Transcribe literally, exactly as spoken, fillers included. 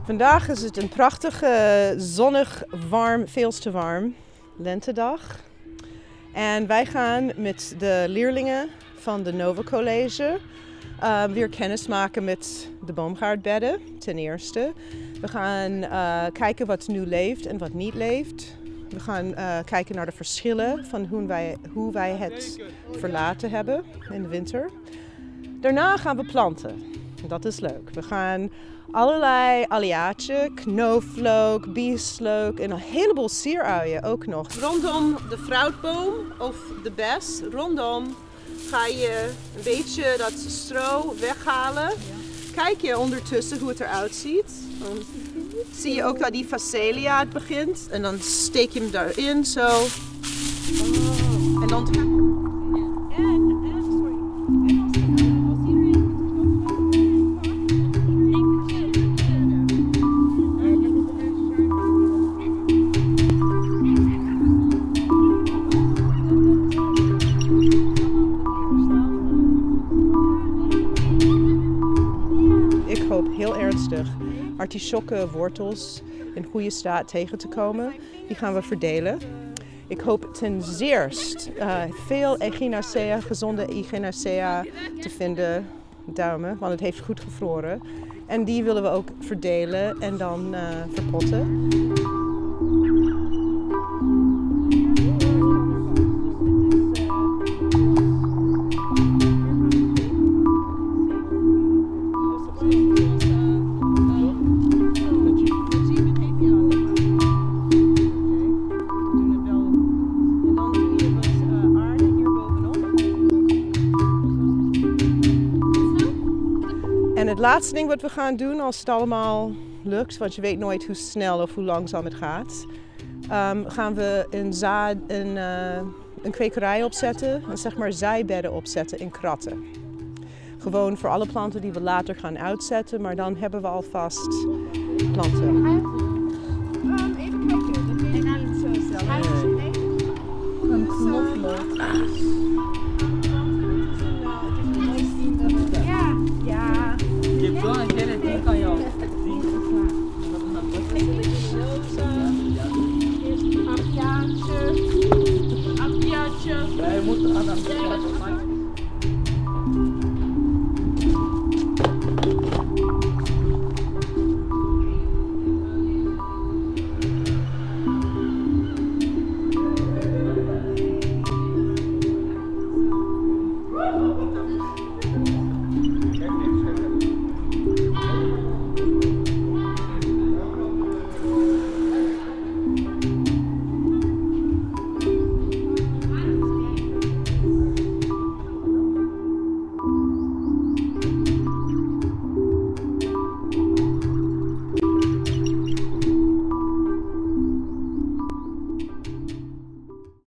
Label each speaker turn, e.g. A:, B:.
A: Vandaag is het een prachtige, zonnig, warm, veel te warm lentedag. En wij gaan met de leerlingen van de Nova College uh, weer kennis maken met de boomgaardbedden, ten eerste. We gaan uh, kijken wat nu leeft en wat niet leeft. We gaan uh, kijken naar de verschillen van hoe wij, hoe wij het verlaten hebben in de winter. Daarna gaan we planten. Dat is leuk. We gaan allerlei alliaatje, knoflook, bieslook en een heleboel sieruien ook nog. Rondom de fruitboom of de bes, rondom ga je een beetje dat stro weghalen. Kijk je ondertussen hoe het eruit ziet. Dan zie je ook dat die facelia het begint en dan steek je hem daarin zo. En dan ik hoop heel ernstig artisjokken wortels in goede staat tegen te komen. Die gaan we verdelen. Ik hoop ten zeerst uh, veel Echinacea, gezonde Echinacea te vinden, duimen, want het heeft goed gevroren. En die willen we ook verdelen en dan uh, verpotten. En het laatste ding wat we gaan doen als het allemaal lukt, want je weet nooit hoe snel of hoe langzaam het gaat, um, gaan we een, zaad, een, uh, een kwekerij opzetten, en zeg maar zijbedden opzetten in kratten. Gewoon voor alle planten die we later gaan uitzetten, maar dan hebben we alvast planten.
B: Um, even kijken, dat weet ik niet zo zelf. Een knoflook. Ja.
C: Je hebt wel een hele ding aan jou.
B: Appiaatje. Appiaatje.
C: Wij moeten aan het